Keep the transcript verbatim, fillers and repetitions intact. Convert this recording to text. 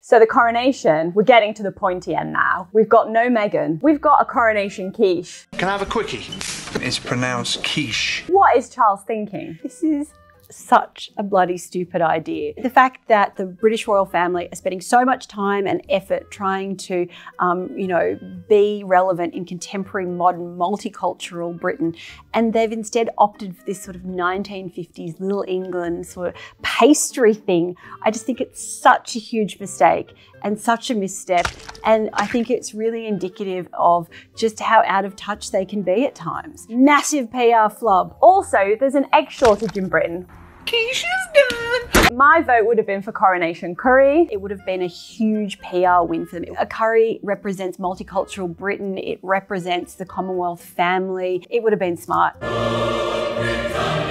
So the coronation, we're getting to the pointy end now. We've got no Meghan. We've got a coronation quiche. Can I have a quickie? It's pronounced quiche. What is Charles thinking? This is such a bloody stupid idea. The fact that the British royal family are spending so much time and effort trying to, um, you know, be relevant in contemporary, modern, multicultural Britain, and they've instead opted for this sort of nineteen fifties Little England sort of pastry thing. I just think it's such a huge mistake and such a misstep, and I think it's really indicative of just how out of touch they can be at times. Massive P R flub. Also, there's an egg shortage in Britain. Quiche is done. My vote would have been for coronation curry. It would have been a huge P R win for them. A curry represents multicultural Britain. It represents the Commonwealth family. It would have been smart.